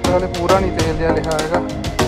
हाले पूरा नहीं तेल जिहा लिखा हैगा।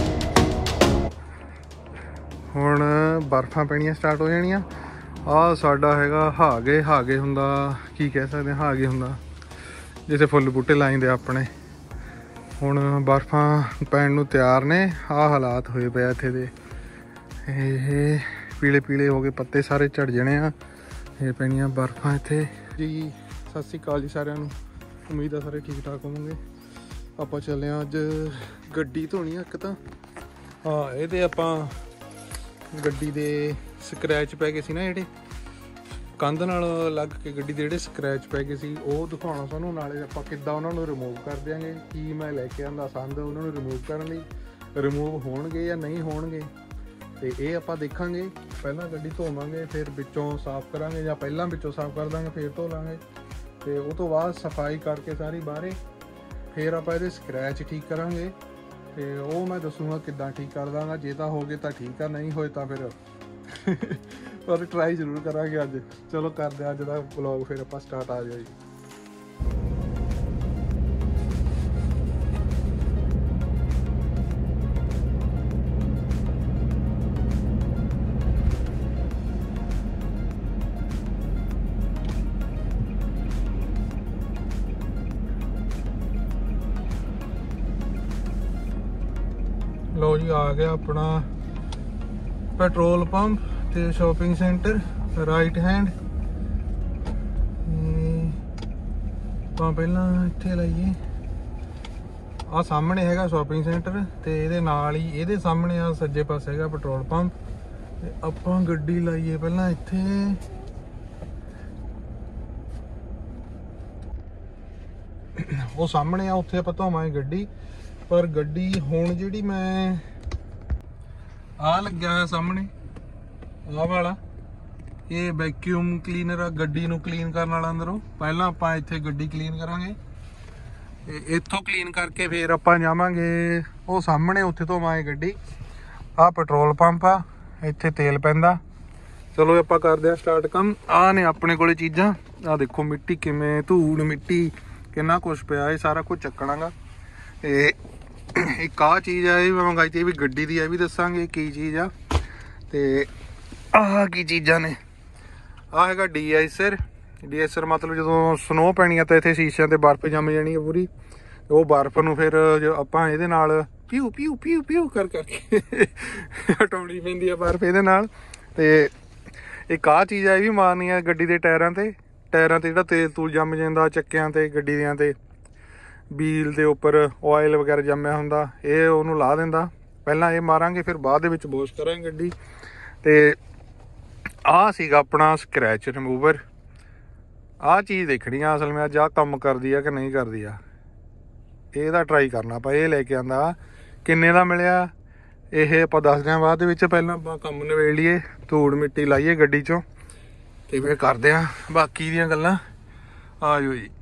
हुण बर्फां पैणियां स्टार्ट हो जाणियां। आ साडा हैगा हागे। हागे हुंदा की कह सकदे हागे हुंदा जिथे फुੱਲ बूटे लाइंदे अपने। हुण बर्फां पैण नूं तैयार ने। आ हालात होए पे इत्थे दे। ਇਹ पीले पीले हो गए पत्ते सारे झड़ जाने आ। ये पैनियां बर्फां इत्थे जी। सत श्री अकाल जी सारिਆਂ ਨੂੰ। उम्मीद है सारे ठीक ठाक होवोगे। ਆਪਾਂ ਚੱਲੇ ਆ ਅੱਜ ਗੱਡੀ ਧੋਣੀ ਆ। ਇੱਕ ਤਾਂ ਹਾਂ ਇਹਦੇ ਆਪਾਂ ਗੱਡੀ ਦੇ ਸਕ੍ਰੈਚ ਪੈ ਗਏ ਸੀ ਨਾ, ਜਿਹੜੇ ਕੰਧ ਨਾਲ ਲੱਗ ਕੇ ਗੱਡੀ ਦੇ ਜਿਹੜੇ ਸਕ੍ਰੈਚ ਪੈ ਗਏ ਸੀ ਉਹ ਦਿਖਾਉਣਾ ਸਾਨੂੰ। ਨਾਲੇ ਆਪਾਂ ਕਿੱਦਾਂ ਉਹਨਾਂ ਨੂੰ ਰਿਮੂਵ ਕਰ ਦਿਆਂਗੇ। ਕੀ ਮੈਂ ਲੈ ਕੇ ਆਂਦਾ ਸੰਦ ਉਹਨਾਂ ਨੂੰ ਰਿਮੂਵ ਕਰਨ ਲਈ, ਰਿਮੂਵ ਹੋਣਗੇ ਜਾਂ ਨਹੀਂ ਹੋਣਗੇ ਤੇ ਇਹ ਆਪਾਂ ਦੇਖਾਂਗੇ। ਪਹਿਲਾਂ ਗੱਡੀ ਧੋਵਾਂਗੇ, ਫਿਰ ਵਿੱਚੋਂ ਸਾਫ਼ ਕਰਾਂਗੇ, ਜਾਂ ਪਹਿਲਾਂ ਵਿੱਚੋਂ ਸਾਫ਼ ਕਰ ਦਾਂਗੇ ਫਿਰ ਧੋ ਲਾਂਗੇ। ਤੇ ਉਹ ਤੋਂ ਬਾਅਦ ਸਫਾਈ ਕਰਕੇ ਸਾਰੀ ਬਾਹਰੇ ਫਿਰ ਆਪਾਂ ਇਹਦੇ ਸਕ੍ਰੈਚ ਠੀਕ ਕਰਾਂਗੇ। ਤੇ ਉਹ ਮੈਂ ਦੱਸੂਗਾ ਕਿੱਦਾਂ ਠੀਕ ਕਰ ਦਾਂਗਾ। ਜੇ ਤਾਂ ਹੋ ਗਏ ਤਾਂ ਠੀਕ ਆ, ਨਹੀਂ ਹੋਏ ਤਾਂ ਫਿਰ ਪਰ ਟਰਾਈ ਜ਼ਰੂਰ ਕਰਾਂਗੇ ਅੱਜ। ਚਲੋ ਕਰਦੇ ਹਾਂ ਅੱਜ ਦਾ ਵਲੌਗ, ਫਿਰ ਆਪਾਂ ਸਟਾਰਟ ਆ ਜਾਓ ਜੀ। लो जी आ गया अपना पेट्रोल पंप ते शॉपिंग सेंटर राइट हैंड। ਆਪਾਂ ਪਹਿਲਾਂ ਇੱਥੇ ਲਾਈਏ। ਆ ਸਾਹਮਣੇ ਹੈਗਾ ਸ਼ਾਪਿੰਗ ਸੈਂਟਰ ਤੇ ਇਹਦੇ ਨਾਲ ਹੀ ਇਹਦੇ ਸਾਹਮਣੇ ਆ ਸੱਜੇ ਪਾਸੇ ਹੈਗਾ ਪੈਟਰੋਲ ਪੰਪ। ਤੇ ਆਪਾਂ ਗੱਡੀ ਲਾਈਏ ਪਹਿਲਾਂ ਇੱਥੇ। ਉਹ ਸਾਹਮਣੇ ਆ, ਉੱਥੇ ਆਪਾਂ ਧੋਵਾਂਗੇ ਗੱਡੀ। पर गड्डी हुण जिहड़ी मैं आ लग्या है सामने आ वाला, ये वैक्यूम क्लीनर आ। गड्डी नूं क्लीन करन वाला अंदरों। पहलां आपां इत्थे गड्डी क्लीन करांगे, इत्थों क्लीन करके फिर आपां जावांगे वो सामने, उत्थे धोवांगे गड्डी। आ पेट्रोल पंप आ, इत्थे तेल पैंदा। चलो आपां करदे आ स्टार्ट काम। आ ने अपने कोले चीज़ां। आ देखो मिट्टी किवें, धूड़ मिट्टी किन्ना कुछ पिया, ये सारा कुछ चक्कणागा। ते एक आ चीज़ है ये मंगाई थी, भी गड्डी दी, भी दसांगे की चीज़ आ। ते आह की चीज़ां ने, आ हैगा डी-आइसर। डी-आइसर मतलब जो स्नो पैनी है तो इत्थे शीशियां ते बर्फ जम जानी है पूरी। वो बर्फ नूं फिर जो आपां इहदे नाल प्यू प्यू प्यू प्यू कर करके हटाउणी पैंदी है बर्फ इहदे नाल। ते एक आ चीज़ है भी मारनी है गड्डी दे टायरां ते। टायरां ते जिहड़ा तेल तूल जम जांदा चक्कियां ते गड्डी दियां ते ਵੀਲ ਦੇ ਉੱਪਰ ਆਇਲ ਵਗੈਰਾ ਜੰਮਿਆ ਹੁੰਦਾ, ਇਹ ਉਹਨੂੰ ਲਾ ਦਿੰਦਾ। ਪਹਿਲਾਂ ਇਹ ਮਾਰਾਂਗੇ, ਫਿਰ ਬਾਅਦ ਦੇ ਵਿੱਚ ਵਾਸ਼ ਕਰਾਂਗੇ ਗੱਡੀ। ਤੇ ਆਹ ਸੀਗਾ ਆਪਣਾ ਸਕ੍ਰੈਚ ਰਿਮੂਵਰ। ਆਹ ਚੀਜ਼ ਦੇਖਣੀ ਆ ਅਸਲ ਵਿੱਚ ਅੱਜ ਆਹ ਕੰਮ ਕਰਦੀ ਆ ਕਿ ਨਹੀਂ ਕਰਦੀ ਆ, ਇਹਦਾ ਟਰਾਈ ਕਰਨਾ ਆਪਾਂ। ਇਹ ਲੈ ਕੇ ਆਂਦਾ ਕਿੰਨੇ ਦਾ ਮਿਲਿਆ ਇਹ ਆਪਾਂ ਦੱਸਦੇ ਹਾਂ ਬਾਅਦ ਦੇ ਵਿੱਚ। ਪਹਿਲਾਂ ਆਪਾਂ ਕੰਮ ਨਿਬੇੜ ਲਈਏ, ਧੂੜ ਮਿੱਟੀ ਲਾਈਏ ਗੱਡੀ ਚੋਂ, ਤੇ ਫਿਰ ਕਰਦੇ ਹਾਂ ਬਾਕੀ ਦੀਆਂ ਗੱਲਾਂ। ਆ ਜਾਓ ਜੀ।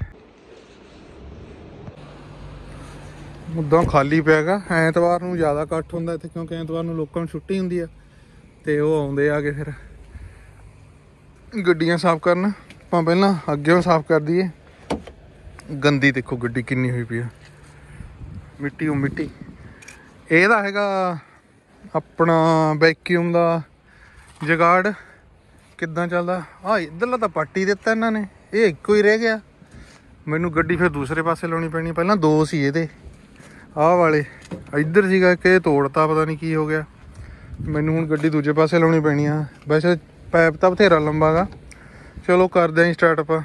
ਉਦਾਂ ਖਾਲੀ ਪਿਆ ਗਾ। ਐਤਵਾਰ ਨੂੰ ਜ਼ਿਆਦਾ ਇਕੱਠ ਹੁੰਦਾ ਇੱਥੇ, ਕਿਉਂਕਿ ਐਤਵਾਰ ਨੂੰ ਲੋਕਾਂ ਨੂੰ ਛੁੱਟੀ ਹੁੰਦੀ ਆ ਤੇ ਉਹ ਆਉਂਦੇ ਆ ਕੇ ਫਿਰ ਗੱਡੀਆਂ ਸਾਫ਼ ਕਰਨ। ਆਪਾਂ ਪਹਿਲਾਂ ਅੱਗਿਓਂ ਸਾਫ਼ ਕਰ ਦਈਏ। ਗੰਦੀ ਦੇਖੋ ਗੱਡੀ ਕਿੰਨੀ ਹੋਈ ਪਈ ਆ, ਮਿੱਟੀ ਉਹ ਮਿੱਟੀ। ਇਹਦਾ ਹੈਗਾ ਆਪਣਾ ਵੈਕਿਊਮ ਦਾ ਜਗਾੜ। ਕਿੱਦਾਂ ਚੱਲਦਾ? ਆ ਇੱਧਰਲਾ ਤਾਂ ਪੱਟ ਹੀ ਦਿੱਤਾ ਇਹਨਾਂ ਨੇ, ਇਹ ਇੱਕੋ ਹੀ ਰਹਿ ਗਿਆ। ਮੈਨੂੰ ਗੱਡੀ ਫਿਰ ਦੂਸਰੇ ਪਾਸੇ ਲਾਉਣੀ ਪੈਣੀ। ਪਹਿਲਾਂ ਦੋ ਸੀ ਇਹਦੇ, ਆਹ ਵਾਲੇ ਇੱਧਰ ਸੀਗਾ ਕਿ ਤੋੜਤਾ, ਪਤਾ ਨਹੀਂ ਕੀ ਹੋ ਗਿਆ। ਮੈਨੂੰ ਹੁਣ ਗੱਡੀ ਦੂਜੇ ਪਾਸੇ ਲਾਉਣੀ ਪੈਣੀ ਆ। ਵੈਸੇ ਪਾਈਪ ਤਾਂ ਬਥੇਰਾ ਲੰਬਾ ਗਾ। ਚਲੋ ਕਰਦੇ ਆਂ ਸਟਾਰਟ ਆਪਾਂ।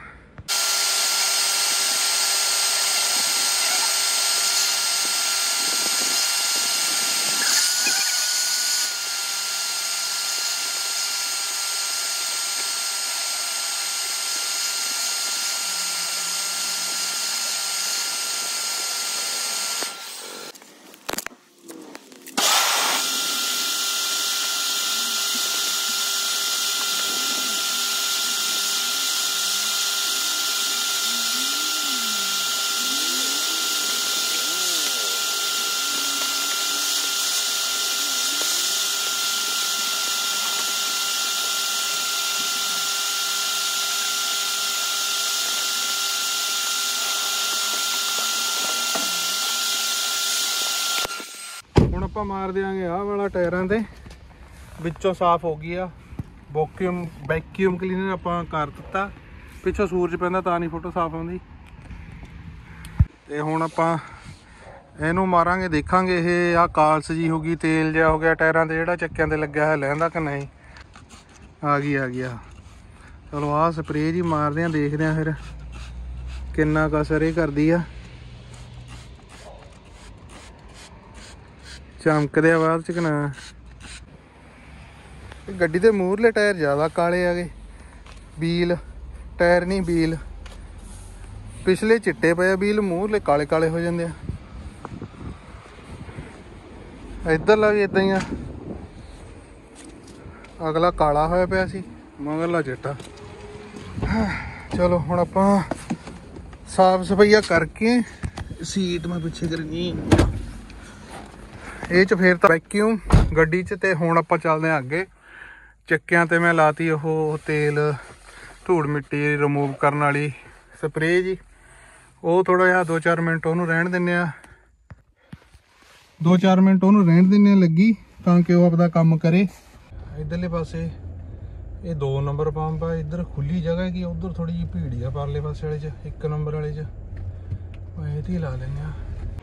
ਆਪਾਂ ਮਾਰ ਦਿਆਂਗੇ ਆਹ ਵਾਲਾ ਟਾਇਰਾਂ ਤੇ ਵਿੱਚੋਂ ਸਾਫ਼ ਹੋ ਗਈ ਆ। ਵੈਕਿਊਮ ਕਲੀਨਰ ਆਪਾਂ ਕਰ ਦਿੱਤਾ। ਪਿੱਛੋਂ ਸੂਰਜ ਪੈਂਦਾ ਤਾਂ ਨਹੀਂ ਫੋਟੋ ਸਾਫ਼ ਆਉਂਦੀ। ਤੇ ਹੁਣ ਆਪਾਂ ਇਹਨੂੰ ਮਾਰਾਂਗੇ, ਦੇਖਾਂਗੇ ਇਹ ਆਹ ਕਾਲਸ ਜੀ ਹੋ ਗਈ, ਤੇਲ ਜਿਹਾ ਹੋ ਗਿਆ ਟਾਇਰਾਂ ਤੇ ਜਿਹੜਾ ਚੱਕਿਆਂ ਤੇ ਲੱਗਿਆ ਹੈ ਲੈਂਦਾ ਕਿ ਨਹੀਂ। ਆ ਗਿਆ। ਚਲੋ ਆਹ ਸਪਰੇਅ ਜੀ ਮਾਰਦੇ ਆ, ਦੇਖਦੇ ਆ ਫਿਰ ਕਿੰਨਾ ਕੁ ਅਸਰ ਇਹ ਕਰਦੀ ਆ। ਚਮਕਦੇ ਆ ਬਾਅਦ ਚ ਕਿ ਨਾ। ਗੱਡੀ ਦੇ ਮੂਹਰਲੇ ਟਾਇਰ ਜ਼ਿਆਦਾ ਕਾਲੇ ਆ ਗਏ, ਵੀਲ ਟਾਇਰ ਨਹੀਂ ਵੀਲ ਪਿਛਲੇ ਚਿੱਟੇ ਪਏ ਆ, ਵੀਲ ਮੂਹਰਲੇ ਕਾਲੇ ਕਾਲੇ ਹੋ ਜਾਂਦੇ ਆ। ਇੱਧਰਲਾ ਵੀ ਇਦਾਂ ਹੀ ਆ, ਅਗਲਾ ਕਾਲਾ ਹੋਇਆ ਪਿਆ ਸੀ, ਮਗਰਲਾ ਚਿੱਟਾ। ਚਲੋ ਹੁਣ ਆਪਾਂ ਸਾਫ ਸਫਾਈਆ ਕਰਕੇ ਸੀਟ ਮੈਂ ਪਿੱਛੇ ਕਰਨੀ ਇਹ ਚ ਫੇਰ ਤਾਂ ਵੈਕਿਊਮ ਗੱਡੀ ਚ। ਤੇ ਹੁਣ ਆਪਾਂ ਚੱਲਦੇ ਹਾਂ ਅੱਗੇ। ਚੱਕਿਆਂ ਤੇ ਮੈਂ ਲਾਤੀ ਉਹ ਤੇਲ ਧੂੜ ਮਿੱਟੀ ਰਿਮੂਵ ਕਰਨ ਵਾਲੀ ਸਪਰੇਅ ਜੀ। ਉਹ ਥੋੜਾ ਜਿਹਾ 2-4 ਮਿੰਟ ਉਹਨੂੰ ਰਹਿਣ ਦਿੰਦੇ ਆ, 2-4 ਮਿੰਟ ਉਹਨੂੰ ਰਹਿਣ ਦਿੰਦੇ ਆ ਲੱਗੀ, ਤਾਂ ਕਿ ਉਹ ਆਪਦਾ ਕੰਮ ਕਰੇ। ਇਧਰਲੇ ਪਾਸੇ ਇਹ 2 ਨੰਬਰ ਪੰਪ ਆ, ਇੱਧਰ ਖੁੱਲੀ ਜਗ੍ਹਾ ਹੈਗੀ, ਉਧਰ ਥੋੜੀ ਜਿਹੀ ਭੀੜੀ ਆ ਪਰਲੇ ਪਾਸੇ ਵਾਲੇ 'ਚ, 1 ਨੰਬਰ ਵਾਲੇ 'ਚ ਇਹਦੀ ਲਾ ਲੈਂਦੇ ਆ।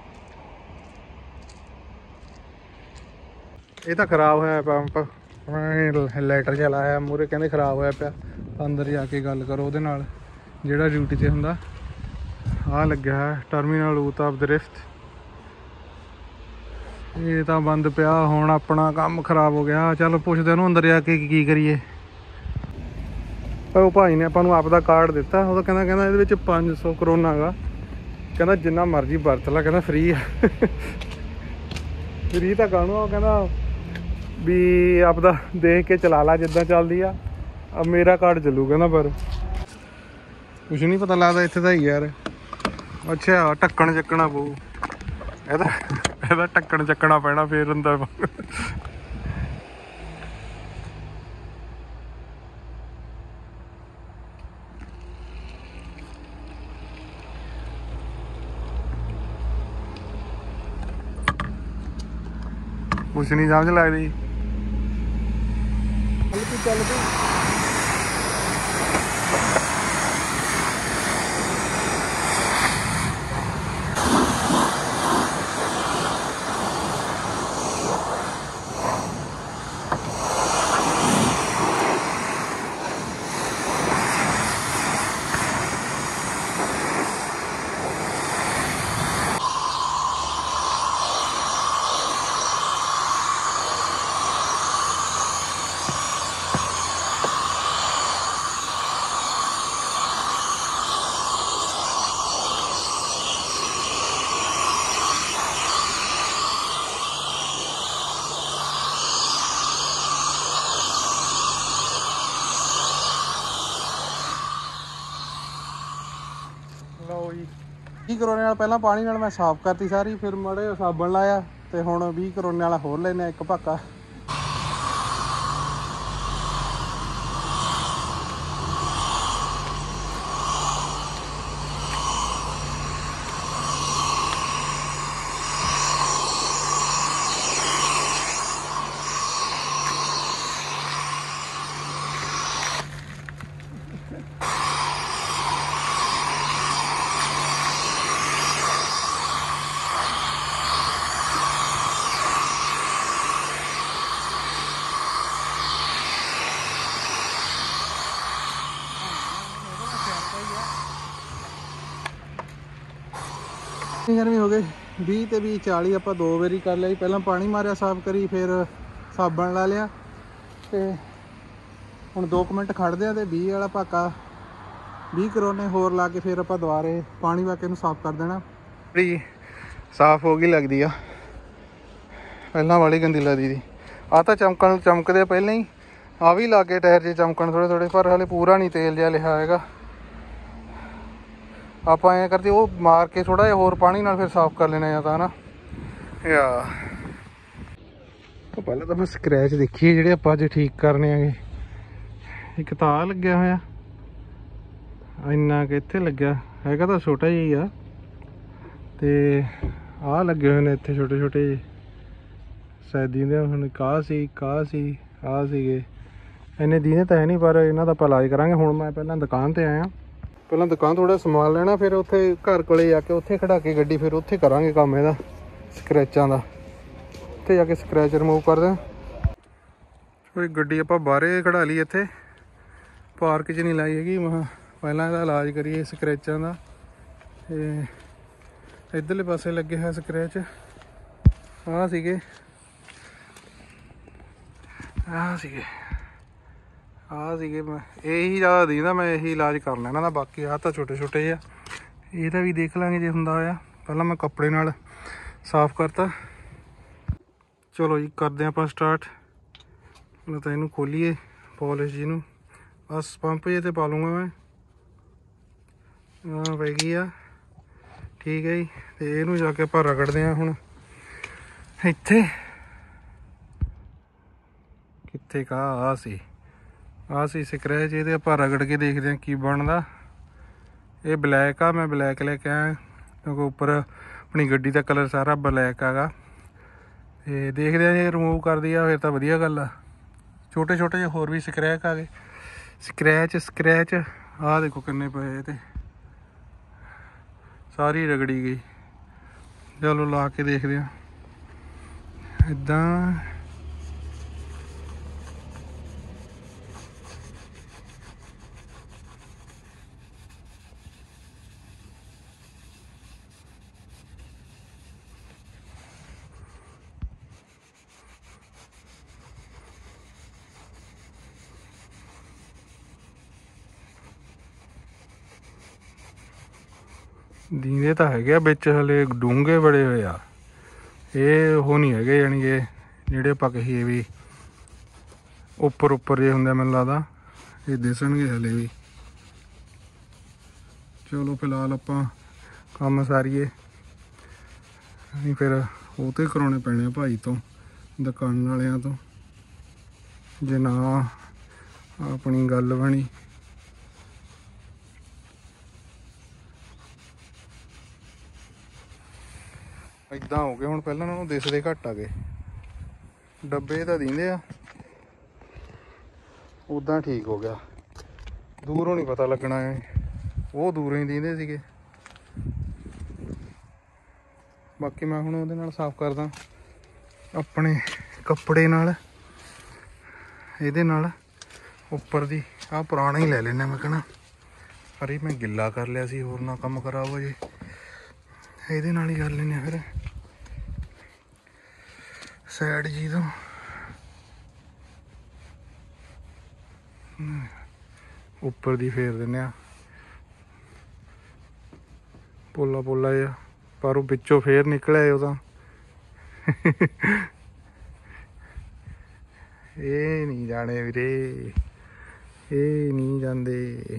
ਇਹ ਤਾਂ ਖਰਾਬ ਹੋਇਆ ਪੰਪ, ਲੈਟਰ ਜਿਹਾ ਲਾਇਆ ਮੂਹਰੇ, ਕਹਿੰਦੇ ਖਰਾਬ ਹੋਇਆ ਪਿਆ। ਅੰਦਰ ਜਾ ਕੇ ਗੱਲ ਕਰੋ ਉਹਦੇ ਨਾਲ ਜਿਹੜਾ ਡਿਊਟੀ ਤੇ ਹੁੰਦਾ। ਆਹ ਲੱਗਿਆ ਹੈ ਟਰਮੀਨਲ ਊਤਾਬ ਦਰਿਫਤ, ਇਹ ਤਾਂ ਬੰਦ ਪਿਆ। ਹੁਣ ਆਪਣਾ ਕੰਮ ਖਰਾਬ ਹੋ ਗਿਆ। ਚਲ ਪੁੱਛਦੇ ਉਹਨੂੰ ਅੰਦਰ ਜਾ ਕੇ ਕੀ ਕਰੀਏ। ਪਰ ਉਹ ਭਾਈ ਨੇ ਆਪਾਂ ਨੂੰ ਆਪ ਦਾ ਕਾਰਡ ਦਿੱਤਾ, ਉਹ ਤਾਂ ਕਹਿੰਦਾ ਇਹਦੇ ਵਿੱਚ 500 ਕਰੋਨਾ ਗਾ, ਕਹਿੰਦਾ ਜਿੰਨਾ ਮਰਜ਼ੀ ਵਰਤ ਲਾ, ਕਹਿੰਦਾ ਫ੍ਰੀ ਆ। ਫ੍ਰੀ ਤਾਂ ਕਾਹਨੂੰ ਆ, ਉਹ ਕਹਿੰਦਾ ਵੀ ਆਪਦਾ ਦੇਖ ਕੇ ਚਲਾ ਲਾ ਜਿੱਦਾਂ ਚੱਲਦੀ ਆ। ਮੇਰਾ ਕਾਰਡ ਚੱਲੂ ਕਹਿੰਦਾ, ਪਰ ਕੁਛ ਨਹੀਂ ਪਤਾ ਲੱਗਦਾ ਇੱਥੇ ਤਾਂ ਹੀ ਯਾਰ। ਅੱਛਾ ਢੱਕਣ ਚੱਕਣਾ ਪਊ ਇਹਦਾ ਢੱਕਣ ਚੱਕਣਾ ਪੈਣਾ ਫੇਰ ਅੰਦਰ। ਕੁਛ ਨਹੀਂ ਸਮਝ ਲੱਗਦੀ। ਚੱਲ ਪਈ ਲਓ ਜੀ। 20 ਕਰੋਨੇ ਨਾਲ ਪਹਿਲਾਂ ਪਾਣੀ ਨਾਲ ਮੈਂ ਸਾਫ਼ ਕਰਤੀ ਸਾਰੀ, ਫਿਰ ਮਾੜੇ ਸਾਬਣ ਲਾਇਆ ਤੇ ਹੁਣ 20 ਕਰੋਨੇ ਵਾਲਾ ਹੋਰ ਲੈਨੇ ਇੱਕ ਭਾਕਾ। ਗਰਮੀ ਹੋ ਗਈ 20 ਤੇ 20 40 ਆਪਾਂ 2 ਵਾਰੀ ਕਰ ਲਿਆ। ਪਹਿਲਾਂ ਪਾਣੀ ਮਾਰਿਆ ਸਾਫ਼ ਕਰੀ, ਫਿਰ ਸਾਬਣ ਲਾ ਲਿਆ ਤੇ ਹੁਣ 2 ਮਿੰਟ ਖੜਦੇ ਆ ਤੇ 20 ਵਾਲਾ ਭਾਕਾ 20 ਕਰੋਨੇ ਹੋਰ ਲਾ ਕੇ ਫਿਰ ਆਪਾਂ ਦੁਬਾਰੇ ਪਾਣੀ ਪਾ ਕੇ ਇਹਨੂੰ ਸਾਫ਼ ਕਰ ਦੇਣਾ। ਬੜੀ ਸਾਫ਼ ਹੋ ਗਈ ਲੱਗਦੀ ਆ, ਪਹਿਲਾਂ ਵਾਲੀ ਗੰਦੀ ਲੱਗਦੀ ਸੀ। ਆਹ ਤਾਂ ਚਮਕਦੇ ਪਹਿਲਾਂ ਹੀ, ਆ ਵੀ ਲਾ ਕੇ ਟਾਇਰ 'ਚ ਚਮਕਣ ਥੋੜੇ, ਪਰ ਹਾਲੇ ਪੂਰਾ ਨਹੀਂ ਤੇਲ ਜਿਹਾ ਲਿਆ ਹੈਗਾ। ਆਪਾਂ ਐਂ ਕਰਦੇ ਉਹ ਮਾਰ ਕੇ ਥੋੜਾ ਜਿਹਾ ਹੋਰ ਪਾਣੀ ਨਾਲ ਫਿਰ ਸਾਫ਼ ਕਰ ਲੈਣਾ ਜਾਂ ਤਾਂ ਨਾ ਯਾ। ਪਹਿਲਾਂ ਤਾਂ ਆਪਾਂ ਸਕ੍ਰੈਚ ਦੇਖੀਏ ਜਿਹੜੇ ਆਪਾਂ ਅੱਜ ਠੀਕ ਕਰਨੇ ਹੈਗੇ। ਇੱਕ ਤਾਂ ਆਹ ਲੱਗਿਆ ਹੋਇਆ, ਇੰਨਾ ਕਿ ਇੱਥੇ ਲੱਗਿਆ ਹੈਗਾ ਤਾਂ ਛੋਟਾ ਜਿਹਾ ਹੀ ਆ, ਤੇ ਆਹ ਲੱਗੇ ਹੋਏ ਨੇ ਇੱਥੇ ਛੋਟੇ ਛੋਟੇ ਜਿਹੇ, शायद दींदे हुण काह सी आ सीगे इन्ने दीने तो है नहीं पर इन्हां दा इलाज करांगे। हुण मैं पहलां दुकान ते आया पहलां दुकान थोड़ा समान लेना फिर उत्थे घर कोले जाके उत्थे खड़ा के गड्डी फिर उत्थे करांगे काम इहदा स्क्रैचां दा उत्थे जाके स्क्रैच रिमूव करदे। कोई गड्डी आपां बाहरे खड़ा ली इत्थे पार्क च नहीं लाई हैगी मैं पहलां इहदा इलाज करिए स्क्रैचां दा। इधरले पासे लगे है स्क्रैच आ सीगे मैं यही ज़्यादा दींदा मैं यही इलाज कर लेना बाकी आ तो छोटे छोटे आ ਇਹਦਾ भी देख लांगे जो ਹੁੰਦਾ ਹੋਇਆ। ਪਹਿਲਾਂ मैं कपड़े नाल साफ करता। चलो जी करते हैं आप स्टार्ट। मैं तो इनू खोलीए पॉलिश जी नू बस पंप जे ते पा लूँगा मैं हाँ पै गई आ ठीक है जी। तो इनू जाके आप रगड़ते हैं हुण इत्थे कित्थे का आ सी स्क्रैच ये आप रगड़ के देखते हैं की बनता। ये ब्लैक आ मैं ब्लैक लेके आया क्योंकि उपर अपनी गड्डी का कलर सारा ब्लैक हैगा। तो देखते हैं जे रिमूव कर दिया फिर तो वधिया गल आ। छोटे छोटे जो होर भी स्क्रैच आ गए स्क्रैच आ देखो किन्ने पे ते सारी रगड़ी गई। चलो ला के देखते हैं इदा दींदे तो है बिच हले डूंगे बड़े हुए आ ये वो नहीं है यानी कि जेडे आप कहिए भी उपर जे होंगे मैनूं लगदा ये दिसणगे हले भी। चलो फिलहाल आप काम सारीए नहीं फिर वो तो कराने पैने भाई तो दुकान वालियां तो जे ना अपनी गल बनी। इदा हो गया हुण पहलां नालों दिसदे घट आ गए डब्बे तो दींदे आ उदा ठीक हो गया दूरों नहीं पता लगना है वो दूरों ही दींदे सीगे। बाकी मैं हुण उहदे नाल साफ करदा अपने कपड़े नाल इहदे नाल उपर दी आ पुराना ही ले लेना मैं कहना अरे मैं गिला कर लिया सी होर ना काम खराब हो जे ਇਹਦੇ ਨਾਲ ही कर लेने फिर साइड जी तो उपर दी फेर देने पोला पोला जा पर वो पिछों फेर निकलिया वो ये नहीं जाने वीरे ये नहीं जाते।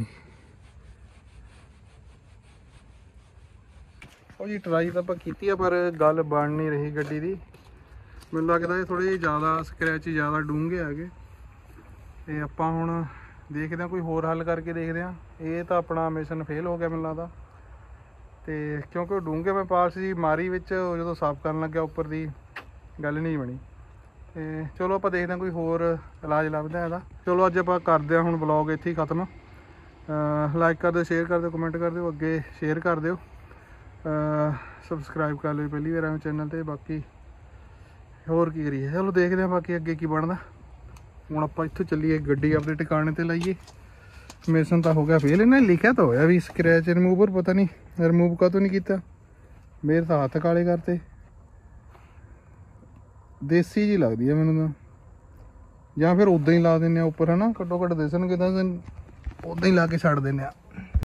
जी ट्राई तो आप की पर गल बन नहीं रही गड्डी की मैनूं लगता है थोड़े ज़्यादा स्क्रैच ज़्यादा डूंगे है गए। तो आप हुण देखते हैं कोई होर हल करके देखते हैं। ये तो अपना मिशन फेल हो गया मैनूं लगदा तो क्योंकि डूंगे मैं पास जी मारी विच जो साफ करन लग्या उपर दी गल नहीं बनी। तो चलो आप देखते हैं कोई होर इलाज लभदा है। चलो अज आप करते हैं हुण ब्लॉग इत्थे ही खत्म। लाइक कर दो शेयर कर दो कमेंट कर दो अगे शेयर कर दो सबसक्राइब कर लो पहली बार चैनल तो बाकी होर की करिए। चलो देखते हैं बाकी अगे की बनता। हुण आपां इत्थों चलीए गड्डी अपने टिकाने ते लाइए। मिशन तो हो गया फेल इन्हें लिखा तो होया भी स्क्रैच रिमूवर पता नहीं रिमूव का तो नहीं किया मेरे तो हाथ काले करते देसी जी लगती है मैनूं तो या फिर उदा ही ला दें उपर है ना घट्टो घट्ट दिसणगे तो उदा ही ला के छड्ड दें।